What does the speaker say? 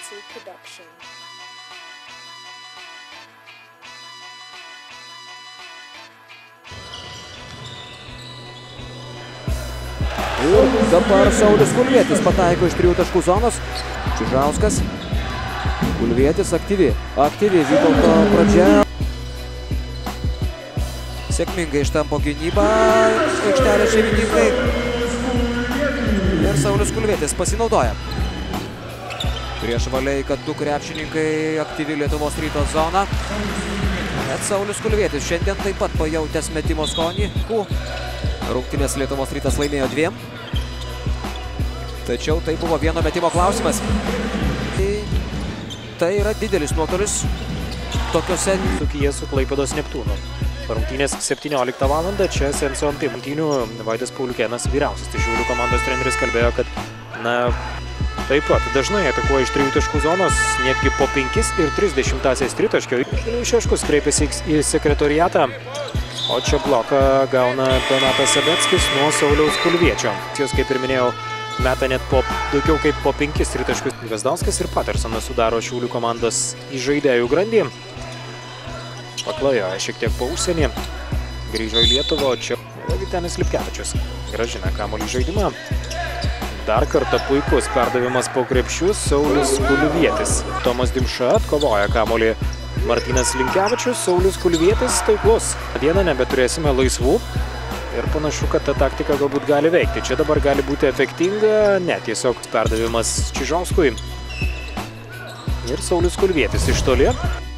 Pursuit Production. Ir dabar Saulius Kulvietis pataiko iš 3 taškų zonos. Čižauskas. Kulvietis aktyvi Vytauto pradžia. Sėkmingai ištampo gynybą aikštelės šeimininkai. Ir Saulius Kulvietis pasinaudoja. Prieš Valeiką 2 krepšininkai, aktyvi Lietuvos Ryto zona. Bet Saulius Kulvietis šiandien taip pat pajautęs metimo skonį. Rungtynės Lietuvos Rytas laimėjo 2. Tačiau tai buvo vieno metimo klausimas. Tai yra didelis nuotolis tokiuose Dzūkija su Klaipėdos Neptūnu. Rungtynės 17 valandą, čia Senso ant rungtynių Vaidas Pauliukėnas vyriausias. Tai Šiaulių komandos treneris kalbėjo, kad taip pat dažnai atakuoja iš 3 taškų zonos, netgi po 5,3 tritaškio. Šeškus kreipėsi į sekretoriatą, o čia bloką gauna Donatas Sabeckis nuo Sauliaus Kulviečio. Jis, kaip ir minėjau, meta net daugiau kaip po 5 tritaškus. Gazdauskas ir Patersonas sudaro Šiaulių komandos įžaidėjų grandį. Paklajoja šiek tiek po užsienį, grįžo į Lietuvą, o čia Vytenis Lipkevičius grąžina kamuolį žaidimą. Dar kartą puikus perdavimas po krepšių, Saulius Kulvietis. Tomas Dimša atkovoja kamuolį, Martynas Linkevičius, Saulius Kulvietis taiklus. Dieną nebeturėsime laisvų ir panašu, kad ta taktika galbūt gali veikti. Čia dabar gali būti efektinga, ne, tiesiog perdavimas Čižauskui. Ir Saulius Kulvietis iš toli.